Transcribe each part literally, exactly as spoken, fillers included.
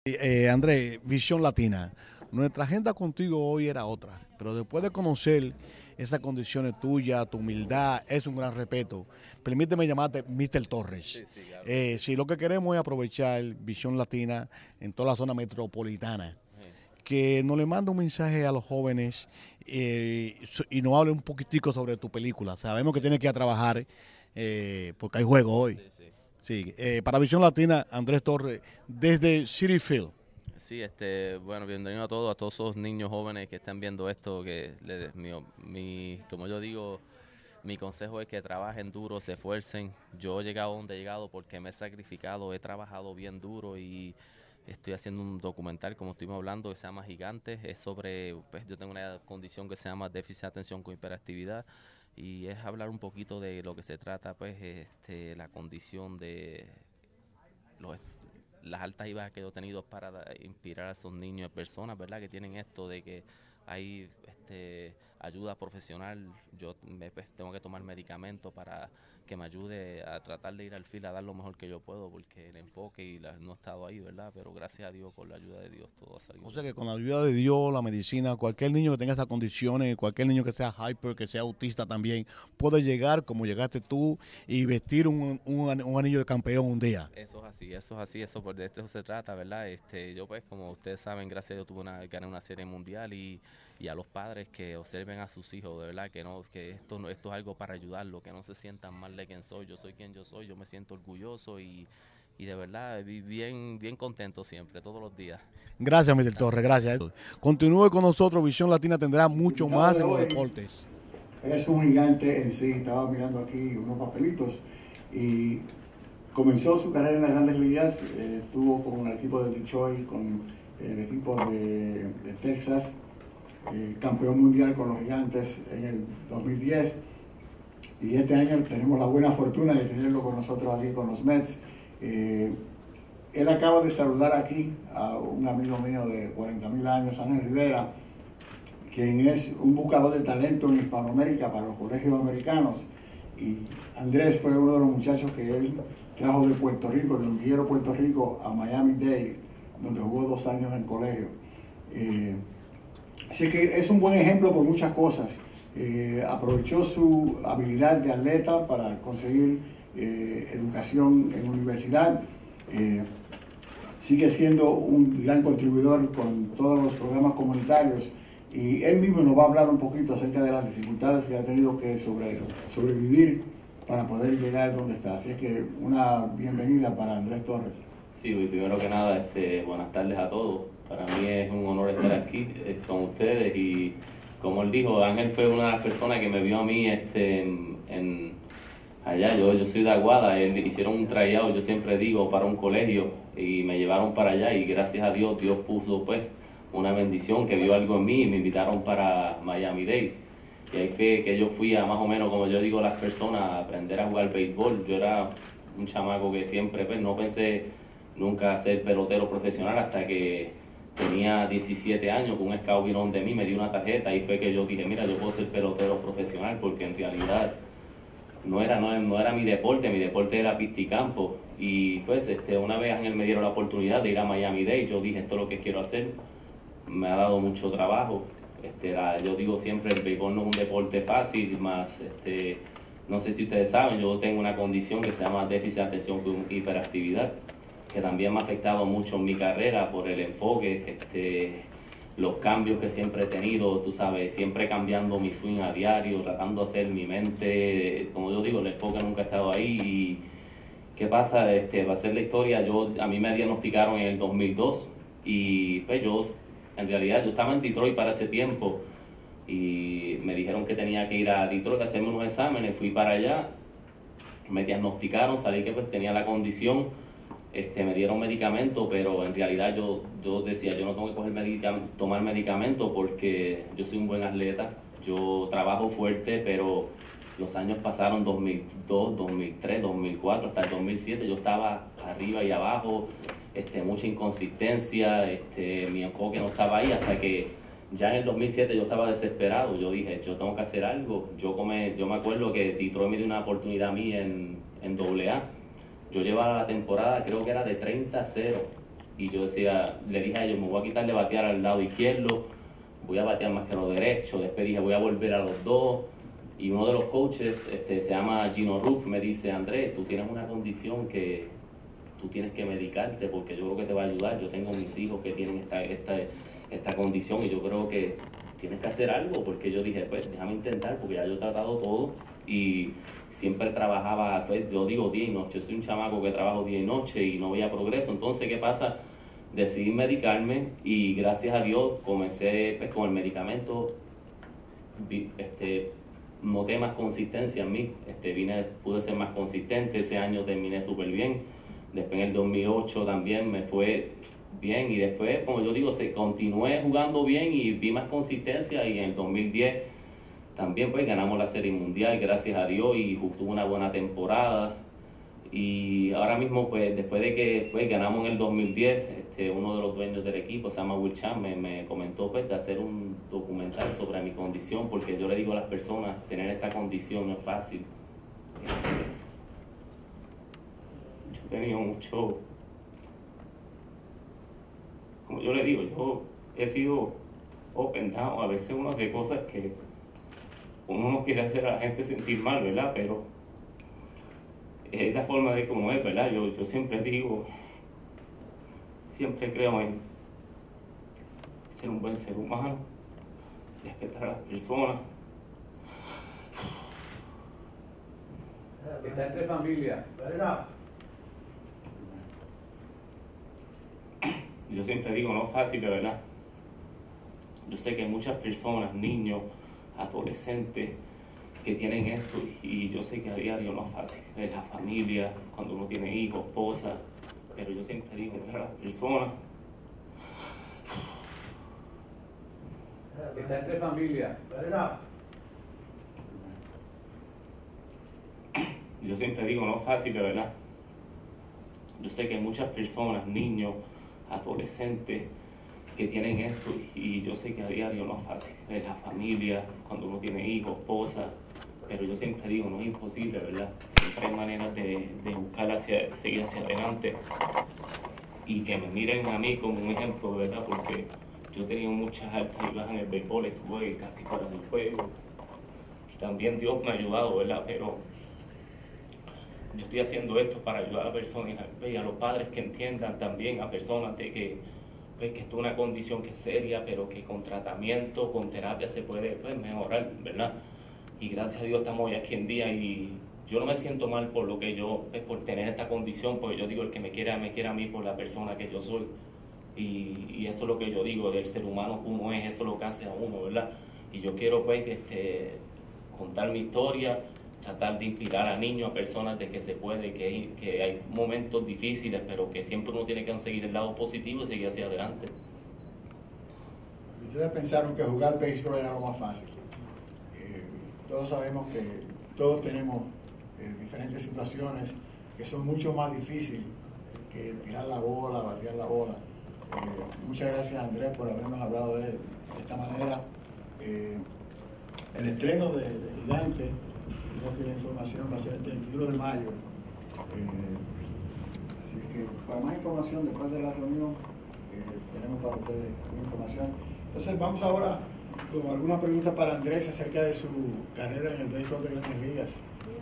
Eh, Andrés, Visión Latina, nuestra agenda contigo hoy era otra, pero después de conocer esas condiciones tuyas, tu humildad, es un gran respeto. Permíteme llamarte míster Torres. Sí, sí, claro. Eh, si lo que queremos es aprovechar Visión Latina en toda la zona metropolitana, Sí. que nos le manda un mensaje a los jóvenes eh, y nos hable un poquitico sobre tu película. Sabemos que tienes que ir a trabajar eh, porque hay juego hoy. Sí, sí. Sí, eh, para Visión Latina, Andrés Torres, desde City Field. Sí, este, bueno, bienvenido a todos, a todos esos niños jóvenes que están viendo esto, que les, mi, mi, como yo digo, mi consejo es que trabajen duro, se esfuercen. Yo he llegado donde he llegado porque me he sacrificado, he trabajado bien duro y estoy haciendo un documental, como estuvimos hablando, que se llama Gigantes. Es sobre, pues yo tengo una condición que se llama déficit de atención con hiperactividad y es hablar un poquito de lo que se trata, pues, este, la condición de los las altas y bajas que yo he tenido para da- inspirar a esos niños, personas, ¿verdad? Que tienen esto de que hay este, ayuda profesional. Yo me, pues, tengo que tomar medicamentos para que me ayude a tratar de ir al fil a dar lo mejor que yo puedo, porque el enfoque y la, no he estado ahí, ¿verdad? Pero gracias a Dios, con la ayuda de Dios, todo ha salido O sea bien. que con la ayuda de Dios, la medicina, cualquier niño que tenga esas condiciones, cualquier niño que sea hyper, que sea autista también, puede llegar como llegaste tú y vestir un, un, un anillo de campeón un día. Eso es así, eso es así, eso por de esto se trata, ¿verdad? Este, yo pues como ustedes saben, gracias a Dios tuve una, gané una serie mundial y, y a los padres que observen a sus hijos, de verdad, que no, que esto no, esto es algo para ayudarlo, que no se sientan mal de quién soy, yo soy quien yo soy, yo me siento orgulloso y, y de verdad vi- bien, bien contento siempre, todos los días. Gracias, míster Torres, gracias. Continúe con nosotros, Visión Latina tendrá mucho más en los deportes. Es un gigante en sí. Estaba mirando aquí unos papelitos y comenzó su carrera en las grandes ligas. Eh, estuvo con el equipo de Detroit, con el equipo de, de Texas, eh, campeón mundial con los Gigantes en el dos mil diez. Y este año tenemos la buena fortuna de tenerlo con nosotros aquí con los Mets. Eh, él acaba de saludar aquí a un amigo mío de cuarenta mil años, Ángel Rivera, quien es un buscador de talento en Hispanoamérica para los colegios americanos. Y Andrés fue uno de los muchachos que él trajo de Puerto Rico, de Villero, Puerto Rico, a Miami-Dade, donde jugó dos años en colegio. Eh, así que es un buen ejemplo por muchas cosas. Eh, aprovechó su habilidad de atleta para conseguir eh, educación en universidad. Eh, sigue siendo un gran contribuidor con todos los programas comunitarios y él mismo nos va a hablar un poquito acerca de las dificultades que ha tenido que sobre, sobrevivir para poder llegar donde está. Así es que una bienvenida para Andrés Torres. Sí, y primero que nada, este, buenas tardes a todos. Para mí es un honor estar aquí eh, con ustedes y como él dijo, Ángel fue una de las personas que me vio a mí este, en, en allá. Yo, yo soy de Aguada, él, hicieron un tryout, yo siempre digo, para un colegio y me llevaron para allá y gracias a Dios, Dios puso pues una bendición que vio algo en mí y me invitaron para Miami-Dade. Y ahí fue que yo fui a más o menos, como yo digo a las personas, a aprender a jugar béisbol. Yo era un chamaco que siempre, pues no pensé nunca ser pelotero profesional hasta que tenía diecisiete años, que un scout vino de mí, me dio una tarjeta y fue que yo dije, mira, yo puedo ser pelotero profesional porque en realidad no era, no, no era mi deporte, mi deporte era pisticampo. Y pues este, una vez Ángel me dieron la oportunidad de ir a Miami-Dade, yo dije, esto es lo que quiero hacer. Me ha dado mucho trabajo. Este, la, yo digo siempre, el béisbol no es un deporte fácil, más, este, no sé si ustedes saben, yo tengo una condición que se llama déficit de atención con hiperactividad, que también me ha afectado mucho en mi carrera por el enfoque, este, los cambios que siempre he tenido, tú sabes, siempre cambiando mi swing a diario, tratando de hacer mi mente, como yo digo, el enfoque nunca ha estado ahí. Y ¿qué pasa? Este, va a ser la historia, yo, a mí me diagnosticaron en el dos mil dos y pues yo, en realidad, yo estaba en Detroit para ese tiempo y me dijeron que tenía que ir a Detroit a hacerme unos exámenes, fui para allá, me diagnosticaron, salí que pues tenía la condición, este, me dieron medicamento, pero en realidad yo, yo decía, yo no tengo que coger medica, tomar medicamento porque yo soy un buen atleta, yo trabajo fuerte, pero los años pasaron dos mil dos, dos mil tres, dos mil cuatro, hasta el dos mil siete yo estaba arriba y abajo, este, mucha inconsistencia, este, mi enfoque no estaba ahí hasta que ya en el dos mil siete yo estaba desesperado, yo dije, yo tengo que hacer algo, yo, come, yo me acuerdo que Detroit me dio una oportunidad a mí en, en doble A, yo llevaba la temporada, creo que era de treinta a cero, Y yo decía, le dije a ellos, me voy a quitar de batear al lado izquierdo, voy a batear más que a lo derecho. Después dije, voy a volver a los dos. Y uno de los coaches, este, se llama Gino Ruff, me dice, Andrés, tú tienes una condición que tú tienes que medicarte porque yo creo que te va a ayudar. Yo tengo mis hijos que tienen esta, esta, esta condición y yo creo que tienes que hacer algo, porque yo dije, pues déjame intentar, porque ya yo he tratado todo y siempre trabajaba, pues yo digo día y noche, soy un chamaco que trabajo día y noche y no veía progreso. Entonces, ¿qué pasa? Decidí medicarme y gracias a Dios comencé pues, con el medicamento, este, noté más consistencia en mí, este, vine, pude ser más consistente, ese año terminé súper bien, después en el dos mil ocho también me fue bien y después, como yo digo, se continué jugando bien y vi más consistencia y en el dos mil diez también pues ganamos la Serie Mundial, gracias a Dios, y tuve una buena temporada. Y ahora mismo, pues después de que pues, ganamos en el dos mil diez, este, uno de los dueños del equipo, se llama Will Chan, me, me comentó pues, de hacer un documental sobre mi condición, porque yo le digo a las personas, tener esta condición no es fácil. Este, yo he tenido mucho, como yo le digo, yo he sido open down, a veces uno hace cosas que uno no quiere hacer a la gente sentir mal, ¿verdad? Pero es la forma de cómo es, ¿verdad? Yo, yo siempre digo, siempre creo en ser un buen ser humano, respetar a las personas. Está entre familia. Yo siempre digo, no es fácil, de verdad. Yo sé que hay muchas personas, niños, adolescentes, que tienen esto y yo sé que a diario no es fácil. Es la familia, cuando uno tiene hijos, esposa, pero yo siempre digo, entre las personas. Está entre familia. Yo siempre digo, no es fácil, de verdad. Yo sé que hay muchas personas, niños, adolescentes, que tienen esto y yo sé que a diario no es fácil. Es la familia, cuando uno tiene hijos, esposa, pero yo siempre digo, no es imposible, ¿verdad? Siempre hay maneras de, de buscar hacia, seguir hacia adelante y que me miren a mí como un ejemplo, ¿verdad? Porque yo he tenido muchas altas y bajas en el béisbol, estuve casi fuera del juego y también Dios me ha ayudado, ¿verdad? Pero yo estoy haciendo esto para ayudar a personas y a los padres que entiendan también, a personas de que, pues, que esto es una condición que es seria, pero que con tratamiento, con terapia se puede pues, mejorar, ¿verdad? Y gracias a Dios estamos hoy aquí en día y yo no me siento mal por lo que yo, pues, por tener esta condición, porque yo digo, el que me quiera, me quiera a mí por la persona que yo soy. Y, y eso es lo que yo digo, del ser humano que uno es, eso es lo que hace a uno, ¿verdad? Y yo quiero pues este, contar mi historia, tratar de inspirar a niños, a personas de que se puede, que, que hay momentos difíciles, pero que siempre uno tiene que conseguir el lado positivo y seguir hacia adelante. Ustedes pensaron que jugar béisbol era lo más fácil. Eh, todos sabemos que todos tenemos eh, diferentes situaciones que son mucho más difíciles que tirar la bola, batear la bola. Eh, muchas gracias, Andrés, por habernos hablado de, de esta manera. Eh, el estreno de, de Gigante, la información va a ser el treinta y uno de mayo. Eh, así que para más información, después de la reunión, eh, tenemos para ustedes información. Entonces vamos ahora con alguna pregunta para Andrés acerca de su carrera en el béisbol de Grandes Ligas.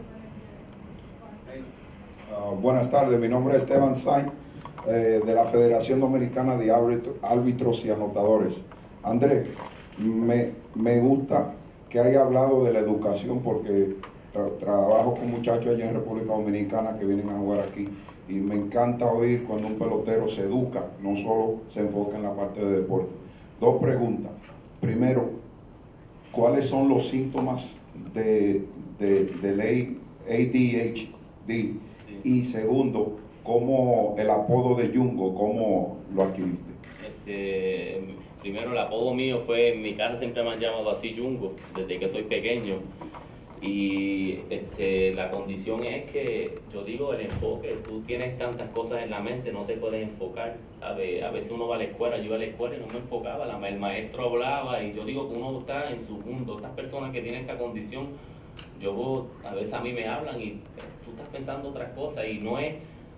Uh, buenas tardes, mi nombre es Esteban Sainz, eh, de la Federación Dominicana de Árbitros y Anotadores. Andrés, me, me gusta que haya hablado de la educación porque tra trabajo con muchachos allá en República Dominicana que vienen a jugar aquí y me encanta oír cuando un pelotero se educa, no solo se enfoca en la parte de deporte. Dos preguntas. Primero, ¿cuáles son los síntomas de, de, del A D H D? Y segundo, ¿cómo el apodo de Jungo, cómo lo adquiriste? Este, primero, el apodo mío fue, en mi casa siempre me han llamado así Jungo, desde que soy pequeño. Y este, la condición es que, yo digo, el enfoque, tú tienes tantas cosas en la mente, no te puedes enfocar. A, ver, a veces uno va a la escuela, yo iba a la escuela y no me enfocaba, la, el maestro hablaba y yo digo que uno está en su mundo. Estas personas que tienen esta condición, yo a veces a mí me hablan y tú estás pensando otras cosas y no es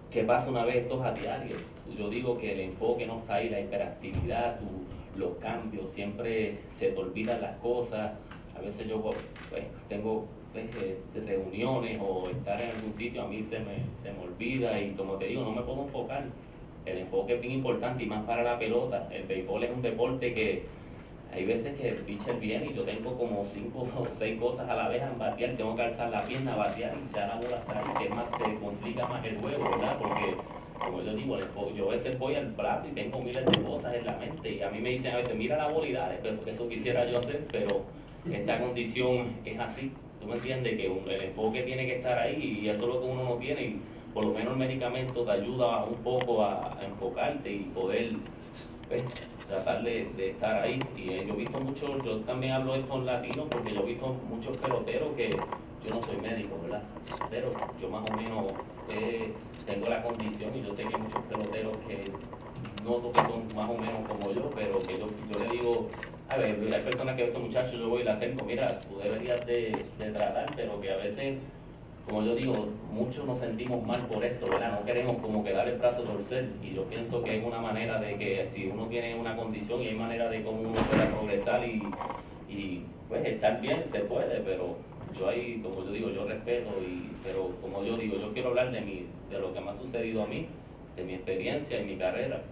¿qué pasa una vez esto es a diario? Yo digo que el enfoque no está ahí, la hiperactividad, tu, los cambios, siempre se te olvidan las cosas. A veces yo pues, tengo pues, reuniones o estar en algún sitio, a mí se me, se me olvida y como te digo, no me puedo enfocar. El enfoque es bien importante y más para la pelota. El béisbol es un deporte que hay veces que el pitcher viene y yo tengo como cinco o seis cosas a la vez en batear, tengo que alzar la pierna a batear y ya la bola está ahí, que más se complica más el juego, ¿verdad? Porque, como yo digo, yo a veces voy al plato y tengo miles de cosas en la mente y a mí me dicen a veces, mira la bola y dale, pero eso quisiera yo hacer, pero esta condición es así, ¿tú me entiendes? Que un, el enfoque tiene que estar ahí y eso es lo que uno no tiene y por lo menos el medicamento te ayuda un poco a, a enfocarte y poder, pues, tratar de, de estar ahí. Y eh, yo he visto mucho, yo también hablo de esto en latino porque yo he visto muchos peloteros que yo no soy médico, ¿verdad? Pero yo más o menos eh, tengo la condición y yo sé que hay muchos peloteros que noto que son más o menos como yo, pero que yo, yo le digo, a ver, hay personas que a veces muchachos yo voy y le acerco, mira, tú deberías de, de tratar, pero que a veces, como yo digo, muchos nos sentimos mal por esto, ¿verdad? No queremos como que dar el brazo a torcer y yo pienso que es una manera de que si uno tiene una condición y hay manera de cómo uno pueda progresar y, y pues estar bien, se puede, pero yo ahí, como yo digo, yo respeto, y, pero como yo digo, yo quiero hablar de, mi, de lo que me ha sucedido a mí, de mi experiencia y mi carrera.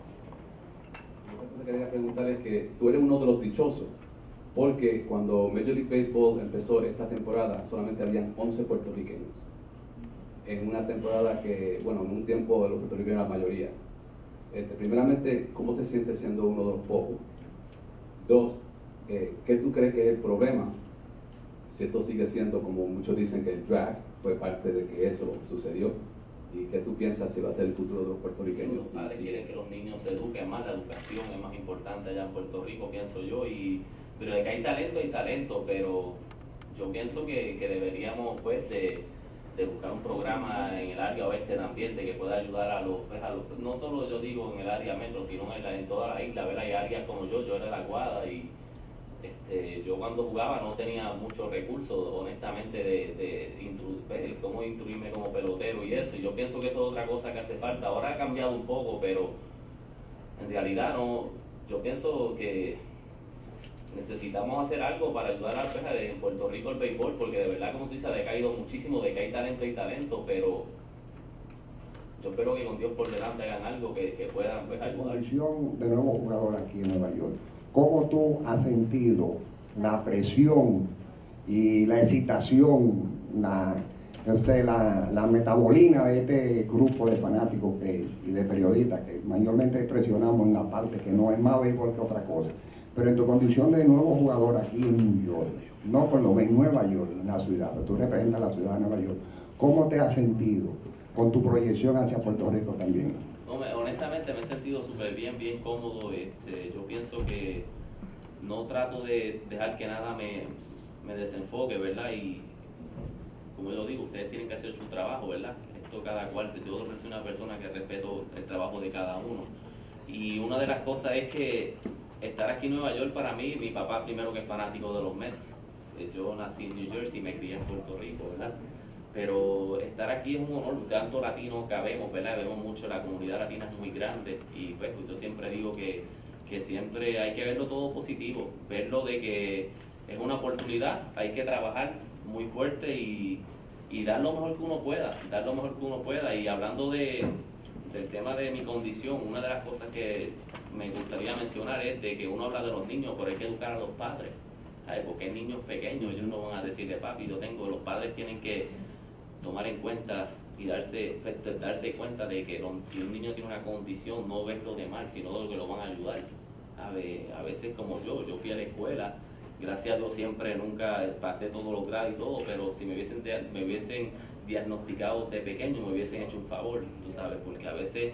Otra cosa que quería preguntar es que tú eres uno de los dichosos, porque cuando Major League Baseball empezó esta temporada, solamente habían once puertorriqueños. En una temporada que, bueno, en un tiempo los puertorriqueños eran la mayoría. Este, primeramente, ¿cómo te sientes siendo uno de los pocos? Dos, eh, ¿qué tú crees que es el problema? Si esto sigue siendo, como muchos dicen, que el draft fue parte de que eso sucedió. ¿Y qué tú piensas si va a ser el futuro de los puertorriqueños? Los padres quieren que los niños se eduquen más, la educación es más importante allá en Puerto Rico, pienso yo, y pero de que hay talento, hay talento, pero yo pienso que, que deberíamos pues de, de buscar un programa en el área oeste también, de que pueda ayudar a los, pues, a los no solo yo digo en el área metro, sino en, la, en toda la isla, ver, hay áreas como yo, yo era de la Aguada y este, yo cuando jugaba no tenía muchos recursos, honestamente, de, de intru, pues, cómo instruirme como pelotero y eso, y yo pienso que eso es otra cosa que hace falta. Ahora ha cambiado un poco, pero en realidad no, yo pienso que necesitamos hacer algo para ayudar a la peja de en Puerto Rico el béisbol, porque de verdad, como tú dices, ha decaído muchísimo, de que hay talento y talento, pero yo espero que con Dios por delante hagan algo que, que puedan pues, ayudar. Condición de nuevo jugador aquí en Nueva York, ¿cómo tú has sentido la presión y la excitación, la, yo sé, la, la metabolina de este grupo de fanáticos que, y de periodistas que mayormente presionamos en la parte que no es más béisbol que otra cosa? Pero en tu condición de nuevo jugador aquí en New York, no por lo menos en Nueva York, en la ciudad, pero tú representas la ciudad de Nueva York, ¿cómo te has sentido con tu proyección hacia Puerto Rico también? No, me, honestamente me he sentido súper bien, bien cómodo. Este, yo pienso que no trato de dejar que nada me, me desenfoque, ¿verdad? Y como yo digo, ustedes tienen que hacer su trabajo, ¿verdad? Esto cada cual, yo soy una persona que respeto el trabajo de cada uno. Y una de las cosas es que estar aquí en Nueva York para mí, mi papá primero que es fanático de los Mets. Yo nací en New Jersey y me crié en Puerto Rico, ¿verdad? Pero estar aquí es un honor, tanto latinos que vemos, ¿verdad? Vemos mucho, la comunidad latina es muy grande y pues yo siempre digo que, que siempre hay que verlo todo positivo, verlo de que es una oportunidad, hay que trabajar muy fuerte y, y dar lo mejor que uno pueda, dar lo mejor que uno pueda. Y hablando de, del tema de mi condición, una de las cosas que me gustaría mencionar es de que uno habla de los niños, pero hay que educar a los padres, ¿sabes? Porque hay niños pequeños, ellos no van a decirle, papi, yo tengo, los padres tienen que tomar en cuenta y darse, darse cuenta de que lo, si un niño tiene una condición, no verlo de mal, sino de que lo van a ayudar. A, ver, a veces como yo, yo fui a la escuela, gracias a Dios siempre nunca pasé todos los grados y todo, pero si me hubiesen, me hubiesen diagnosticado de pequeño, me hubiesen hecho un favor, tú sabes, porque a veces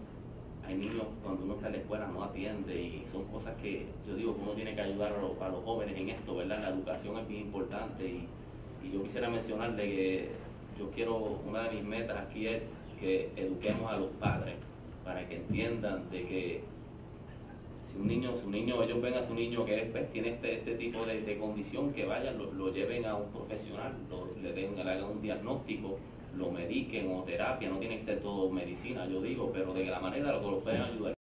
hay niños cuando uno está en la escuela no atiende y son cosas que yo digo que uno tiene que ayudar a los, a los jóvenes en esto, ¿verdad? La educación es bien importante y, y yo quisiera mencionar de que yo quiero, una de mis metas aquí es que eduquemos a los padres para que entiendan de que si un niño, si un niño, ellos ven a su niño que es, pues, tiene este, este tipo de, de condición, que vayan, lo, lo lleven a un profesional, lo, le, den, le hagan un diagnóstico, lo mediquen o terapia, no tiene que ser todo medicina, yo digo, pero de la manera lo que los pueden ayudar.